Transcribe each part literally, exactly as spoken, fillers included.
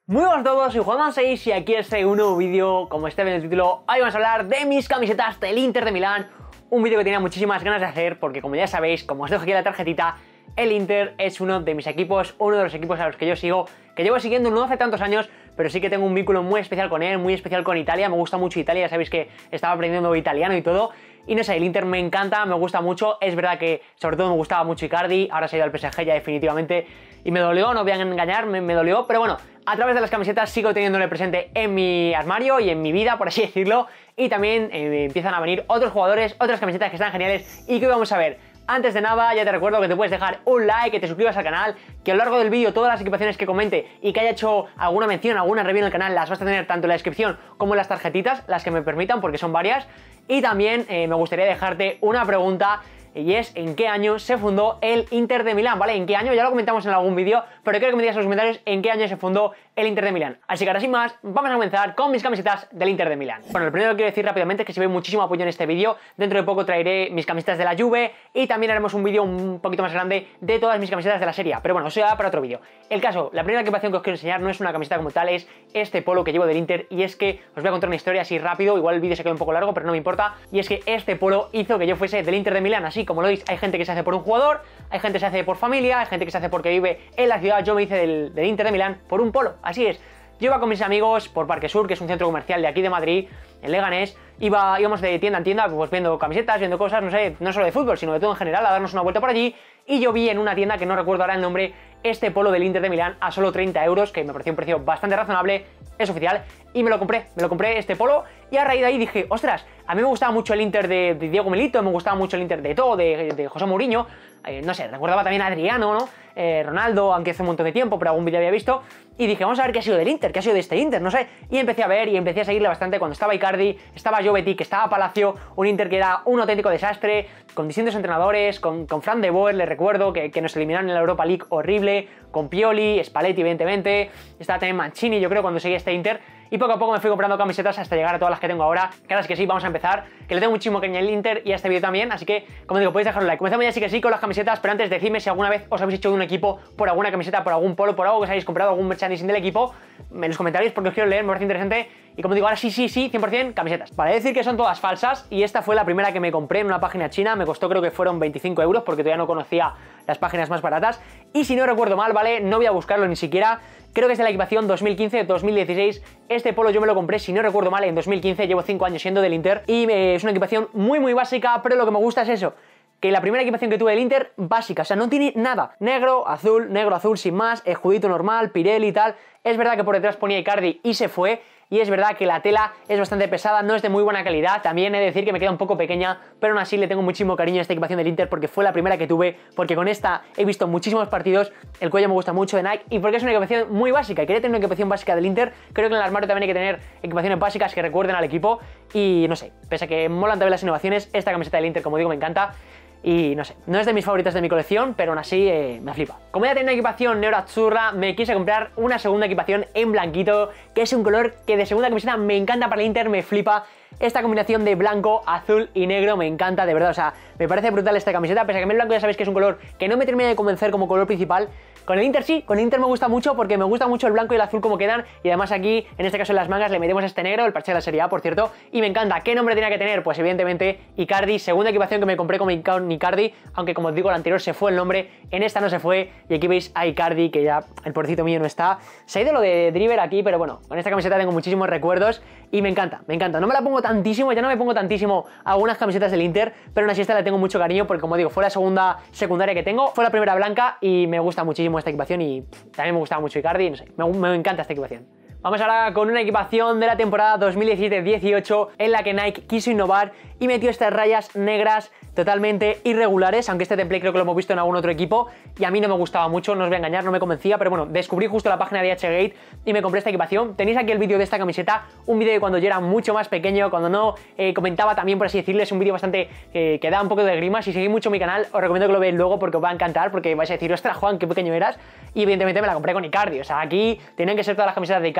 Muy buenas a todos, soy Juan seis y aquí es un nuevo vídeo. Como está en el título, hoy vamos a hablar de mis camisetas del Inter de Milán. Un vídeo que tenía muchísimas ganas de hacer porque, como ya sabéis, como os dejo aquí en la tarjetita, el Inter es uno de mis equipos, uno de los equipos a los que yo sigo, que llevo siguiendo no hace tantos años, pero sí que tengo un vínculo muy especial con él, muy especial con Italia. Me gusta mucho Italia, ya sabéis que estaba aprendiendo italiano y todo. Y no sé, el Inter me encanta, me gusta mucho. Es verdad que sobre todo me gustaba mucho Icardi, ahora se ha ido al P S G ya definitivamente y me dolió, no voy a engañar, me, me dolió, pero bueno, a través de las camisetas sigo teniéndole presente en mi armario y en mi vida, por así decirlo, y también eh, empiezan a venir otros jugadores, otras camisetas que están geniales y que vamos a ver. Antes de nada, ya te recuerdo que te puedes dejar un like, que te suscribas al canal, que a lo largo del vídeo todas las equipaciones que comente y que haya hecho alguna mención, alguna review en el canal, las vas a tener tanto en la descripción como en las tarjetitas, las que me permitan, porque son varias. Y también eh, me gustaría dejarte una pregunta, y es ¿en qué año se fundó el Inter de Milán? ¿Vale? ¿En qué año? Ya lo comentamos en algún vídeo, pero quiero que me digas en los comentarios en qué año se fundó el Inter de Milán. Así que ahora sin más, vamos a comenzar con mis camisetas del Inter de Milán. Bueno, lo primero que quiero decir rápidamente es que si veis muchísimo apoyo en este vídeo, dentro de poco traeré mis camisetas de la Juve y también haremos un vídeo un poquito más grande de todas mis camisetas de la Serie A. Pero bueno, eso ya para otro vídeo. El caso, la primera equipación que os quiero enseñar no es una camiseta como tal, es este polo que llevo del Inter, y es que os voy a contar una historia así rápido, igual el vídeo se queda un poco largo, pero no me importa, y es que este polo hizo que yo fuese del Inter de Milán. Así como lo veis, hay gente que se hace por un jugador, hay gente que se hace por familia, hay gente que se hace porque vive en la ciudad. Yo me hice del, del Inter de Milán por un polo, así es. Yo iba con mis amigos por Parque Sur, que es un centro comercial de aquí de Madrid, en Leganés. Iba, íbamos de tienda en tienda, pues viendo camisetas, viendo cosas, no sé, no solo de fútbol, sino de todo en general, a darnos una vuelta por allí. Y yo vi en una tienda, que no recuerdo ahora el nombre, este polo del Inter de Milán a solo treinta euros, que me pareció un precio bastante razonable, es oficial, y me lo compré, me lo compré este polo, y a raíz de ahí dije, ostras, a mí me gustaba mucho el Inter de, de Diego Milito, me gustaba mucho el Inter de todo, de, de José Mourinho, eh, no sé, recordaba también a Adriano, ¿no? Eh, Ronaldo, aunque hace un montón de tiempo, pero algún vídeo había visto, y dije, vamos a ver qué ha sido del Inter, qué ha sido de este Inter, no sé, y empecé a ver y empecé a seguirle bastante cuando estaba Icardi, estaba Jovetic, estaba Palacio, un Inter que era un auténtico desastre, con distintos entrenadores, con, con Fran de Boer, le recuerdo, que, que nos eliminaron en la Europa League horrible, con Pioli, Spalletti evidentemente, estaba también Mancini, yo creo, cuando seguía este Inter, y poco a poco me fui comprando camisetas hasta llegar a todas las que tengo ahora, que ahora sí que sí, vamos a empezar, que le tengo muchísimo cariño al Inter y a este vídeo también, así que, como digo, podéis dejar un like. Comenzamos ya sí que sí con las camisetas, pero antes decidme si alguna vez os habéis hecho de un equipo por alguna camiseta, por algún polo, por algo que os hayáis comprado, algún merchandising del equipo, en los comentarios, porque os quiero leer, me parece interesante. Y como digo, ahora sí, sí, sí, cien por cien camisetas. Vale, decir que son todas falsas, y esta fue la primera que me compré en una página china, me costó, creo que fueron veinticinco euros, porque todavía no conocía las páginas más baratas, y si no recuerdo mal, ¿vale? No voy a buscarlo ni siquiera, creo que es de la equipación dos mil quince dos mil dieciséis, este polo yo me lo compré, si no recuerdo mal, en dos mil quince, llevo cinco años siendo del Inter, y eh, es una equipación muy muy básica, pero lo que me gusta es eso, que la primera equipación que tuve del Inter, básica, o sea, no tiene nada, negro, azul, negro, azul, sin más, escudito normal, Pirelli y tal. Es verdad que por detrás ponía Icardi y se fue, y es verdad que la tela es bastante pesada, no es de muy buena calidad, también he de decir que me queda un poco pequeña, pero aún así le tengo muchísimo cariño a esta equipación del Inter porque fue la primera que tuve, porque con esta he visto muchísimos partidos, el cuello me gusta mucho de Nike, y porque es una equipación muy básica, y quería tener una equipación básica del Inter. Creo que en el armario también hay que tener equipaciones básicas que recuerden al equipo, y no sé, pese a que molan también las innovaciones, esta camiseta del Inter, como digo, me encanta. Y no sé, no es de mis favoritas de mi colección, pero aún así eh, me flipa. Como ya tenía una equipación nero-azzurra, me quise comprar una segunda equipación en blanquito, que es un color que de segunda camiseta me encanta para el Inter, me flipa. Esta combinación de blanco, azul y negro me encanta, de verdad, o sea, me parece brutal esta camiseta, pese a que a mí el blanco ya sabéis que es un color que no me termina de convencer como color principal. Con el Inter sí, con el Inter me gusta mucho porque me gusta mucho el blanco y el azul como quedan, y además aquí, en este caso en las mangas, le metemos este negro, el parche de la Serie A, por cierto, y me encanta. ¿Qué nombre tenía que tener? Pues evidentemente Icardi, segunda equipación que me compré con Icardi, aunque como os digo, la anterior se fue el nombre, en esta no se fue, y aquí veis a Icardi, que ya el pobrecito mío no está. Se ha ido lo de Driver aquí, pero bueno, con esta camiseta tengo muchísimos recuerdos, y me encanta, me encanta. No me la pongo tantísimo, ya no me pongo tantísimo a algunas camisetas del Inter, pero aún así esta la tengo mucho cariño, porque como digo, fue la segunda secundaria que tengo, fue la primera blanca, y me gusta muchísimo esta equipación, y también me gustaba mucho Icardi, no sé, me, me encanta esta equipación. Vamos ahora con una equipación de la temporada dos mil diecisiete dieciocho en la que Nike quiso innovar y metió estas rayas negras totalmente irregulares, aunque este template creo que lo hemos visto en algún otro equipo y a mí no me gustaba mucho, no os voy a engañar, no me convencía, pero bueno, descubrí justo la página de H-Gate y me compré esta equipación. Tenéis aquí el vídeo de esta camiseta, un vídeo de cuando yo era mucho más pequeño, cuando no eh, comentaba también, por así decirlo, es un vídeo bastante eh, que da un poco de grima. Si seguís mucho mi canal, os recomiendo que lo veáis luego porque os va a encantar, porque vais a decir, ostras Juan, qué pequeño eras, y evidentemente me la compré con Icardi, o sea, aquí tienen que ser todas las camisetas de Icardi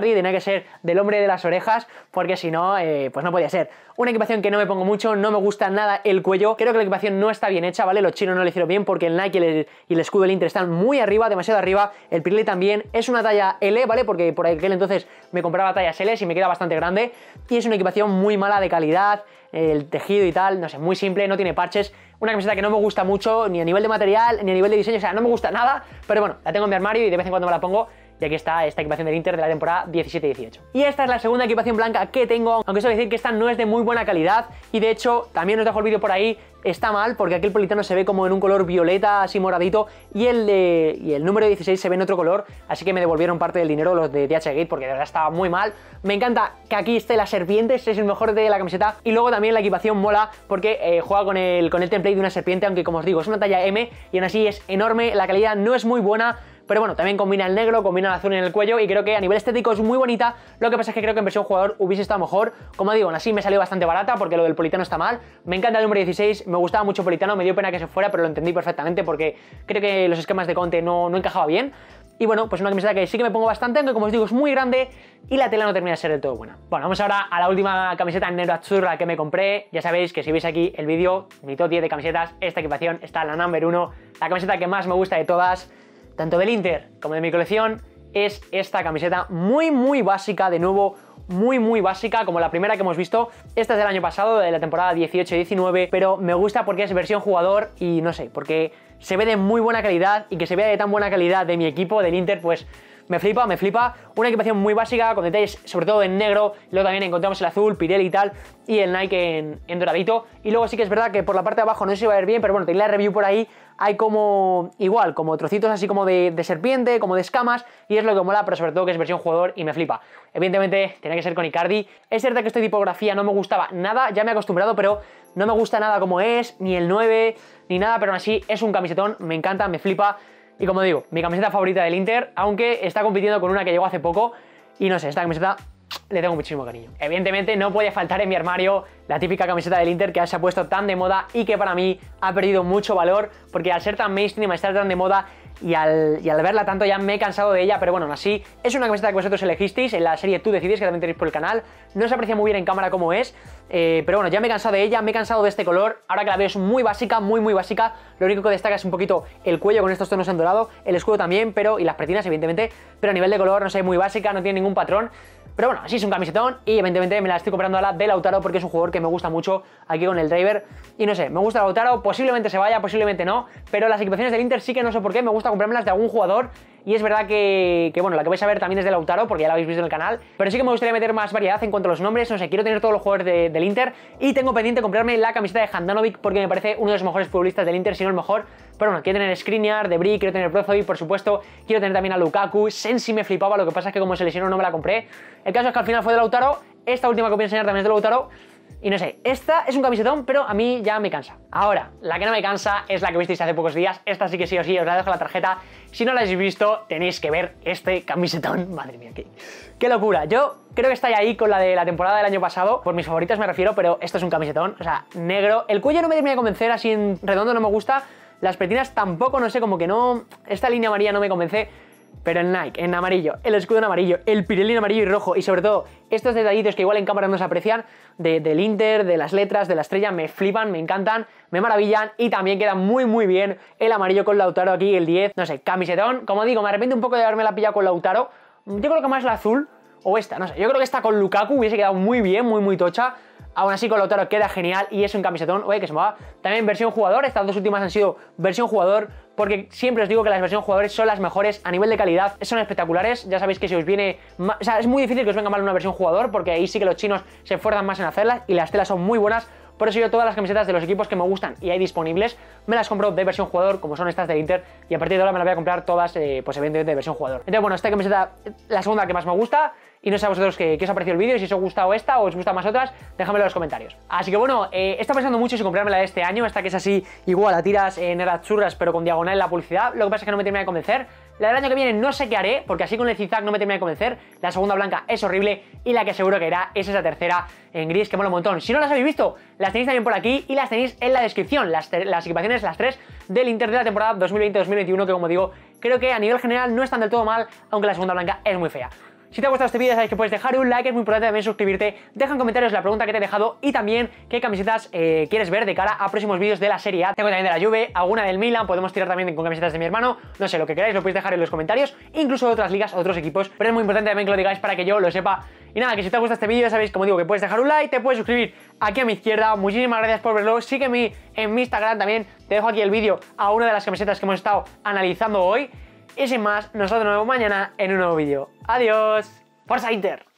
Icardi, tenía que ser del hombre de las orejas, porque si no, eh, pues no podía ser. Una equipación que no me pongo mucho, no me gusta nada el cuello, creo que la equipación no está bien hecha, ¿vale? Los chinos no lo hicieron bien porque el Nike y el, y el escudo del Inter están muy arriba, demasiado arriba, el Pirelli también, es una talla L, ¿vale? Porque por aquel entonces me compraba tallas L y me queda bastante grande, y es una equipación muy mala de calidad, el tejido y tal, no sé, muy simple, no tiene parches, una camiseta que no me gusta mucho, ni a nivel de material, ni a nivel de diseño, o sea, no me gusta nada, pero bueno, la tengo en mi armario y de vez en cuando me la pongo. Y aquí está esta equipación del Inter de la temporada diecisiete dieciocho. Y esta es la segunda equipación blanca que tengo, aunque suelo decir que esta no es de muy buena calidad, y de hecho, también os dejo el vídeo por ahí, está mal, porque aquí el politano se ve como en un color violeta, así moradito, y el, de, y el número dieciséis se ve en otro color, así que me devolvieron parte del dinero los de D H Gate, porque de verdad estaba muy mal. Me encanta que aquí esté la serpiente, este es el mejor de la camiseta, y luego también la equipación mola, porque eh, juega con el, con el template de una serpiente, aunque como os digo, es una talla M, y aún así es enorme, la calidad no es muy buena, pero bueno, también combina el negro, combina el azul en el cuello y creo que a nivel estético es muy bonita. Lo que pasa es que creo que en versión jugador hubiese estado mejor. Como digo, aún así me salió bastante barata porque lo del politano está mal. Me encanta el número dieciséis, me gustaba mucho politano, me dio pena que se fuera, pero lo entendí perfectamente porque creo que los esquemas de Conte no, no encajaba bien. Y bueno, pues una camiseta que sí que me pongo bastante, aunque como os digo es muy grande y la tela no termina de ser del todo buena. Bueno, vamos ahora a la última camiseta en negro azzurra que me compré. Ya sabéis que si veis aquí el vídeo, mi top diez de camisetas, esta equipación está en la number uno. La camiseta que más me gusta de todas, tanto del Inter como de mi colección, es esta camiseta muy muy básica, de nuevo muy muy básica, como la primera que hemos visto. Esta es del año pasado, de la temporada dieciocho diecinueve, pero me gusta porque es versión jugador y no sé, porque se ve de muy buena calidad, y que se vea de tan buena calidad de mi equipo, del Inter, pues me flipa, me flipa. Una equipación muy básica, con detalles sobre todo en negro, luego también encontramos el azul, Pirelli y tal, y el Nike en, en doradito, y luego sí que es verdad que por la parte de abajo no sé si va a ver bien, pero bueno, tenéis la review por ahí, hay como, igual, como trocitos así como de, de serpiente, como de escamas, y es lo que mola, pero sobre todo que es versión jugador y me flipa. Evidentemente tiene que ser con Icardi. Es cierto que esta tipografía no me gustaba nada, ya me he acostumbrado, pero no me gusta nada como es, ni el nueve, ni nada, pero aún así es un camisetón, me encanta, me flipa. Y como digo, mi camiseta favorita del Inter, aunque está compitiendo con una que llegó hace poco, y no sé, esta camiseta le tengo muchísimo cariño. Evidentemente no puede faltar en mi armario la típica camiseta del Inter que se ha puesto tan de moda y que para mí ha perdido mucho valor, porque al ser tan mainstream, al estar tan de moda y al, y al verla tanto ya me he cansado de ella, pero bueno, aún así es una camiseta que vosotros elegisteis en la serie Tú Decides, que también tenéis por el canal. No se aprecia muy bien en cámara como es, eh, pero bueno, ya me he cansado de ella, me he cansado de este color. Ahora que la veo es muy básica, muy muy básica. Lo único que destaca es un poquito el cuello con estos tonos en dorado, el escudo también, pero y las pretinas evidentemente, pero a nivel de color no sé, muy básica, no tiene ningún patrón. Pero bueno, así es un camisetón, y evidentemente me la estoy comprando a la de Lautaro porque es un jugador que me gusta mucho aquí con el driver. Y no sé, me gusta Lautaro, posiblemente se vaya, posiblemente no, pero las equipaciones del Inter sí que no sé por qué, me gusta comprármelas de algún jugador. Y es verdad que, que bueno, la que vais a ver también es de Lautaro, porque ya la habéis visto en el canal, pero sí que me gustaría meter más variedad en cuanto a los nombres. No sé, quiero tener todos los jugadores de, del Inter, y tengo pendiente comprarme la camiseta de Handanovic porque me parece uno de los mejores futbolistas del Inter, si no el mejor. Pero bueno, quiero tener Skriniar, De Vrij, quiero tener Brozovic, por supuesto, quiero tener también a Lukaku. Sensi me flipaba, lo que pasa es que como se lesionó no me la compré. El caso es que al final fue de Lautaro. Esta última que voy a enseñar también es de Lautaro. Y no sé, esta es un camisetón, pero a mí ya me cansa. Ahora, la que no me cansa es la que visteis hace pocos días. Esta sí que sí o sí, os la dejo en la tarjeta. Si no la habéis visto, tenéis que ver este camisetón. Madre mía, qué, qué locura. Yo creo que está ahí con la de la temporada del año pasado. Por mis favoritas me refiero, pero esto es un camisetón. O sea, negro. El cuello no me termina de convencer, así en redondo no me gusta. Las pretinas tampoco, no sé, como que no... Esta línea amarilla no me convence. Pero el Nike en amarillo, el escudo en amarillo, el Pirelli en amarillo y rojo, y sobre todo estos detallitos que igual en cámara no se aprecian, de, del Inter, de las letras, de la estrella, me flipan, me encantan, me maravillan, y también queda muy muy bien el amarillo con Lautaro aquí, el diez, no sé, camisetón. Como digo, me arrepiento un poco de haberme la pillado con Lautaro. Yo creo que más la azul, o esta, no sé, yo creo que esta con Lukaku hubiese quedado muy bien, muy muy tocha. Aún así con Lautaro queda genial y es un camisetón. Oye, que se me va. También versión jugador, estas dos últimas han sido versión jugador, porque siempre os digo que las versiones jugadores son las mejores a nivel de calidad, son espectaculares. Ya sabéis que si os viene, o sea, es muy difícil que os venga mal una versión jugador, porque ahí sí que los chinos se esfuerzan más en hacerlas y las telas son muy buenas. Por eso yo todas las camisetas de los equipos que me gustan y hay disponibles, me las compro de versión jugador, como son estas del Inter, y a partir de ahora me las voy a comprar todas, eh, pues evidentemente de versión jugador. Entonces bueno, esta camiseta, la segunda que más me gusta, y no sé a vosotros qué, qué os ha parecido el vídeo, si os ha gustado esta o os gusta más otras, déjamelo en los comentarios. Así que bueno, eh, he estado pensando mucho si comprármela de este año, esta que es así igual a tiras en eh, churras pero con diagonal en la publicidad. Lo que pasa es que no me termina de convencer. La del año que viene no sé qué haré, porque así con el zigzag no me termina de convencer. La segunda blanca es horrible, y la que seguro que irá es esa tercera en gris, que mola un montón. Si no las habéis visto, las tenéis también por aquí y las tenéis en la descripción, las, las equipaciones, las tres del Inter de la temporada dos mil veinte dos mil veintiuno, que como digo, creo que a nivel general no están del todo mal, aunque la segunda blanca es muy fea. Si te ha gustado este vídeo sabes que puedes dejar un like, es muy importante también suscribirte, deja en comentarios la pregunta que te he dejado y también qué camisetas eh, quieres ver de cara a próximos vídeos de la Serie A. Tengo también de la Juve, alguna del Milan, podemos tirar también con camisetas de mi hermano, no sé, lo que queráis lo podéis dejar en los comentarios, incluso de otras ligas, otros equipos, pero es muy importante también que lo digáis para que yo lo sepa. Y nada, que si te ha gustado este vídeo sabéis, como digo, que puedes dejar un like, te puedes suscribir aquí a mi izquierda, muchísimas gracias por verlo, sígueme en mi Instagram también, te dejo aquí el vídeo a una de las camisetas que hemos estado analizando hoy. Y sin más, nosotros nos vemos mañana en un nuevo vídeo. ¡Adiós! ¡Forza Inter!